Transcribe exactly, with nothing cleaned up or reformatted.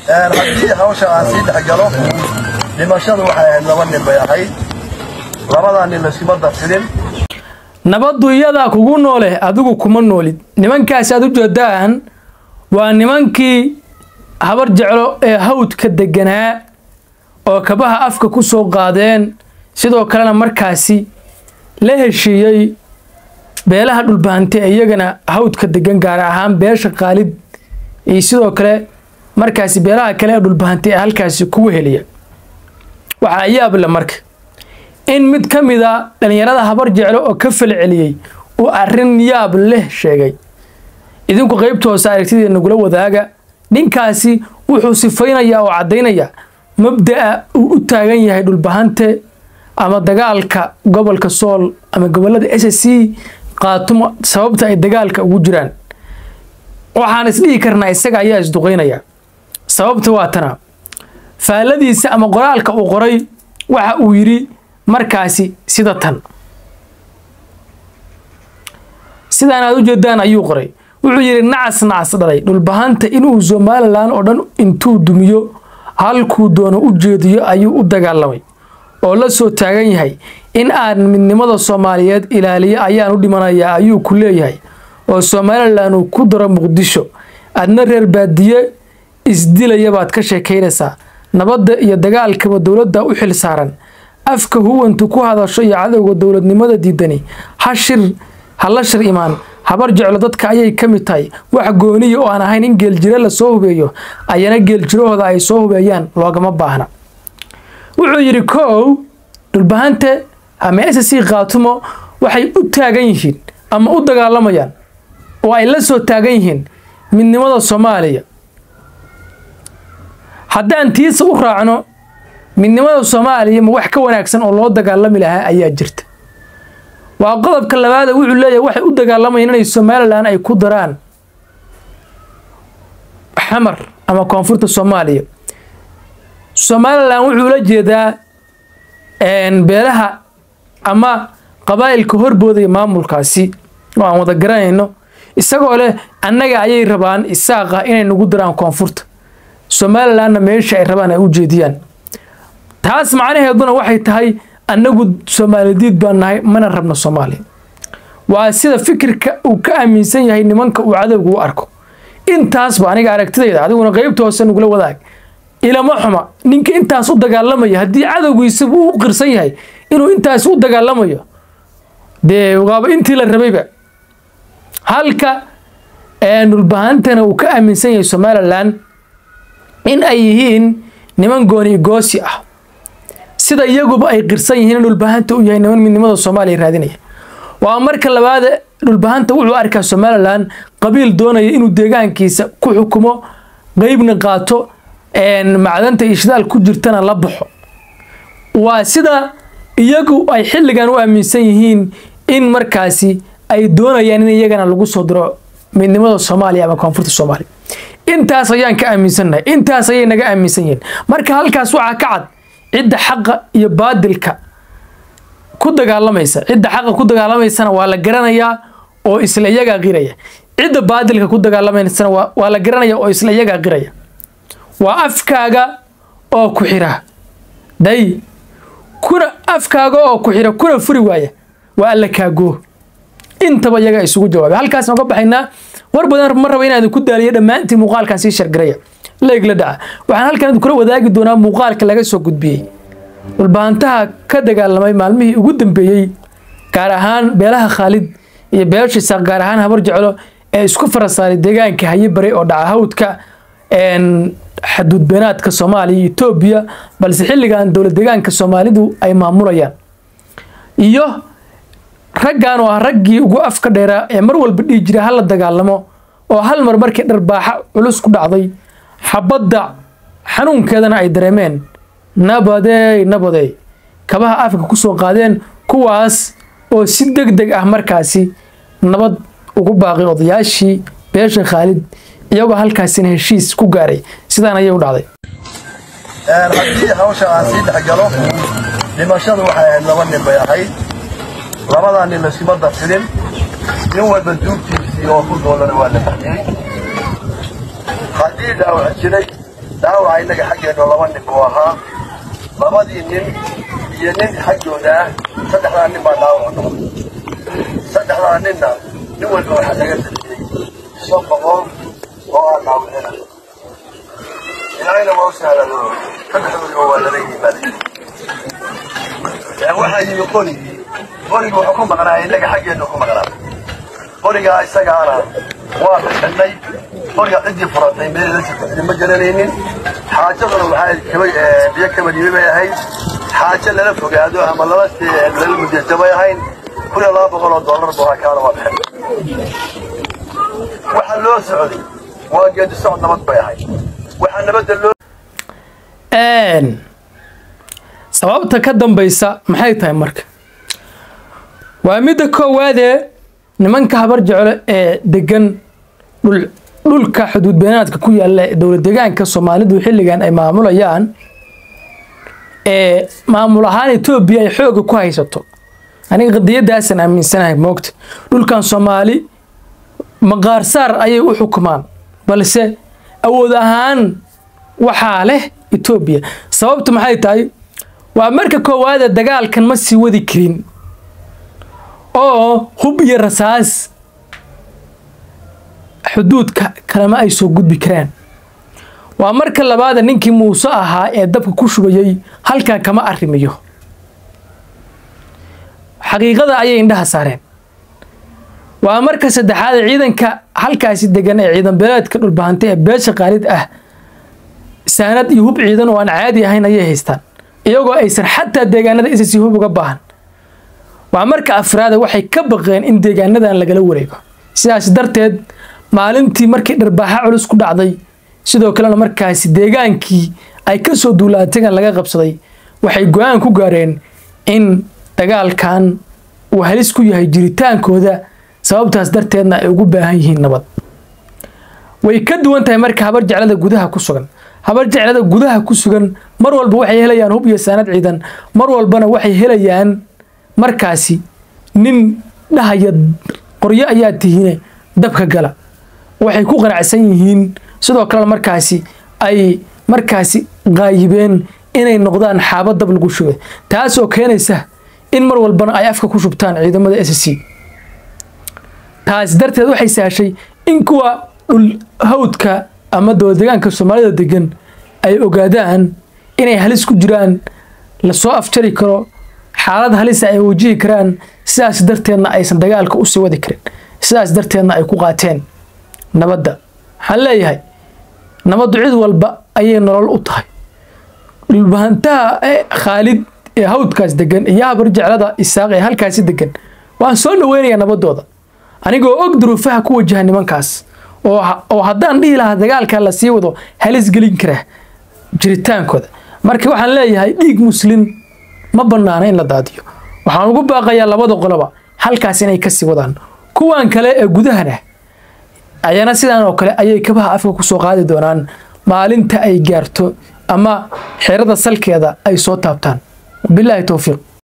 haddii hawsha aan sii dhexgalo dhimashadu waxay ahayd laba nin bay ahayd labadaa nin laskuma darsidin nabaddu iyadaa kugu noole adigu kuma noolid nimankaas aad u jeedaan waa nimankii habar jeclo ee hawdka deganaa oo kabaha afka ku soo qaadeen sidoo kalena markaasi la heshiiyay beelaha dhulbaante iyagana hawdka degan gaar ahaan beesha qaalid iyo sidoo kale markaasi beelaha kale ee dhulbaante halkaasi ku heliya waxa yaab la marka in mid kamida dhalinyarada habar jeclo oo ka falceliyay oo arin yaab leh sheegay idinku qaybta hoose aragtideena nagula wadaaga ninkaasi wuxuu sifeynaya oo cadeynaya mabda'a uu u taagan yahay dhulbahante ama dagaalka gobolka Sool ama gobolada S S C qaatumo sababta ay dagaalka ugu jiraan waxaan isdhihi karnaa isaga ayaa isduqeynaya sababta waa tana faaladiisa ama qoraalka uu qoray waxa uu yiri markaasi sida tan sidaan aad u jeedaan ayuu qoray wuxuu yiri nacas nacas dhalay dhulbahanta inuu Somaliland oo dhan intuu dumiyo halkuu doono u jeediyo ayuu u dagaalamay oo la soo taagan yahay in aan midnimada Soomaaliyeed ilaaliyo ayaan u dhimanayaa ayuu ku leeyahay oo Somaliland uu ku daro Muqdisho adna reer baadiye isdilaya baad ka sheekeynaysaa nabadda iyo dagaalka dawladda u xil saaran afka huwantu ku hadasho iyo cadawga dawladnimada diidani hashir halashir imaan habar jeclo dadka ayay kamid tahay wax gooniye oo aan ahayn in geel jire la soo hubeeyo ayana geel jirahooda ay soo hubeeyaan loogama baahna wuxuu yiri koow dhulbahante ama S S C qaatumo waxay u taagan yihiin ama u dagaalamayaan oo ay la soo taagan yihiin midnimada Soomaaliya haddaan tiisa u raacno midnimada Soomaaliya ma wax ka wanaagsan oo loo dagaalami lahaa ayaa jirta waa qodobka labaad wuxuu leeyahay waxay u dagaalamayaan inay Somaliland ay ku daraan xamar ama koonfurta Soomaaliya Somaliland wuxuu la jeedaa een beelaha ama qabaa'ilka horbooday maamulkaasi oo aan wada garanayno isagoo leh annaga ayay rabaan isaaqa inay nagu daraan koonfurta Somaliland meesha ay rabaan ay u jeediyaan taas macnaheeduna waxay tahay annagu Soomaaliyeed baan nahay mana rabno Soomaaliya waa sida fikirka uu ka aaminsan yahay nimanka uu cadawgu u arko intaas baa aniga aragtidayda adiguna qaybta hoose nagula wadaag ila ma xuma ninka intaas u dagaalamaya hadii cadawgiisa uu qirsan yahay inuu intaas u dagaalamayo de waaba intii la rabayba halka ee dhulbahantana uu ka aaminsan yahay Somaliland in ay yihiin niman gooni goosi ah sida iyaguba ay qirsan yihiin dhulbahanta uu yahay niman midnimada Soomaaliya raadinaya waa marka labaad dhulbahanta wuxuu arkaa Somaliland qabiil doonaya inuu deegaankiisa ku xukumo qaybna qaato een macdanta ishdaal ku jirtana la baxo waa sida iyagu ay xilligan u aaminsan yihiin in markaasi ay doonayaan in iyagana lagu soo diro midnimada Soomaaliya ama koonfurta Soomaaliya intaas ayaan ka aaminsanahay intaas ayay naga aaminsan yihiin marka halkaas waxa ka cad cidda xaqa iyo baadilka ku dagaalamaysa cidda xaqa ku dagaalamaysa waa la garanayaa oo isla iyaga qiraya cidda baadilka ku dagaalamaysa waa la garanayaa oo isla iyaga qiraya waa afkaaga oo ku xira day kuna afkaaga oo ku xira kuna furi waaya waa alla kaago intaba iyaga isugu jawaabay halkaas aan ka baxaynaa war badan mar raba inaad ku daaliyo dhamaantii muuqaalkan si shargaraya leeg la dhaca waxaan halkan kula wadaagi doonaa muuqaalka laga soo gudbiyay walbaantaha ka dagaalamay maalmihii ugu dambeeyay gaar ahaan beelaha Khalid iyo beeshiisa gaar ahaan habar jeclo ee isku farasaaray deegaanka haye bare oo dhaca hawdka een xadud beenaadka Soomaaliya iyo Itoobiya balse xilligan dawlad deegaanka Soomaalidu ay maamulayaan iyo raggan oo raggii ugu afka dheera ee mar walba dhig jira hal dagaalamo oo hal mar markii dharbaaxa culus ku dhacday xabada xanuunkeedana ay dareemeen nabaday nabaday kabaha afka ku soo qaadeen kuwaas oo si degdeg ah markaasi nabad ugu baaqay odayaashii beesha Khalid iyagoo halkaasina heshiis ku gaaray sidaan ayay u dhacday ee haddii hawsha aan sii dhexgalo dhimashadu waxay ahayd laba nin bay ahayd labadaa nin laskuma darsidin nin walba duugtiisii oo ku doolana waa la fahmiyey haddii dhaawac jiray دعوة إنك حاجة لبن نبوها لبدي نين ينين حاجة ده صدق على نبى دعوة صدق على نينا نقول له حاجة صبغهم وقال عملنا العين ما وصل على له صدق هو الذي بالي يعني واحد يقول قولي وحكومة أنا إنك حاجة إنكم أنا قولي جاي سجارة واضح إني قولي عندي فرطين بين المجرمين حاجة غير هاي كبي بيكمل يبي هاي حاجة لنا فوق هذا أما الله بس للمدير تبي هاي كل الله بقول الدولار بها كان واضح وحلو سعودي واجد السعودية ما تبي هاي وحنا بدل إن sababta ka dambaysa maxay tahay marka waa mid koowaad nimanka habar jecel ee degan dhul dhulka xuduud beenaadka ku yaala dawlad deegaanka Soomaalidu xilligan ay maamulayaan ee maamul ahaan Itoobiya ay xoog ku haysato aniga qadiyadaas aan aaminsanahay moogta dhulkan Soomaali maqaar saar ayay u xukumaan balse awood ahaan waxa leh Itoobiya sababtu maxay tahay waa marka koowaad dagaalkan ma sii wadi karin oo hub iyo rasaas xuduudka kalama ay soo gudbi karaan waa marka labaad ninkii Muuse ahaa ee dabka ku shubayay halka kama arrimiyo xaqiiqada ayay indhaha saareen waa marka saddexaad ciidanka halkaasi degan ee ciidan beeleedka dhulbaahanta ee beesha qaalid ah saanad iyo hub ciidan oo aan caadi ahayn ayay haystaan iyagoo aysan xataa deegaanada isasi hub uga baahan waa marka afraad waxay ka baqeen in deegaanadan lagala wareego sidaas darteed maalintii markii dharbaaxa culus ku dhacday sidoo kale markaasi deegaankii ay ka soo duulaatay laga qabsaday waxay go'aan ku gaareen in dagaalkan uu halis ku yahay jiritaankooda sababtaas darteedna ay ugu baahan yihiin nabad way ka duwan tahay marka habar jeclada gudaha ku sugan habar jeclada gudaha ku sugan mar walba waxay helayaan hub iyo saanad ciidan mar walbana waxay helayaan markaasi nin dhahaya qoryo ayaa tihiin dabka gala waxay ku qanacsan yihiin sidoo kale markaasi ay markaasi qaayibeen inay noqdaan xaabad dab lagu shubay taas oo keenaysa in mar walbana ay afka ku shubtaan ciidamada S C taas darteed waxay saashay in kuwa hawdka ama deegaanka Soomaalida degan ay ogaadaan inay halis ku jiraan la soo afjari karo xaalad halis ay wajihi karaan sidaas darteedna aysan dagaalka u sii wadi karin sidaas darteedna ay ku qaateen nabadda waxaan leeyahay nabaddu cid walba ayay nolol u tahay dhulbahantaha Khaalid ee hawdkaas degan iyo habar jeclada Isaaq ee halkaasi degan waan soo dhaweynayaa nabadooda anigoo og duruufaha ku wajahan nimankaas oo oo haddaan dhihi lahaa dagaalka la sii wado halis gelin kara jiritaankooda marka waxaan leeyahay dhiig muslim ma banaana in la daadiyo waxaan ugu baaqayaa labada qoloba halkaas inay ka sii wadaan kuwan kale ee gudahana ayana sidaan oo kale ayay kabaha afka ku soo qaadi doonaan maalinta ay gaarto ama xirada salkeeda ay soo taabtaan billahi tawfiiq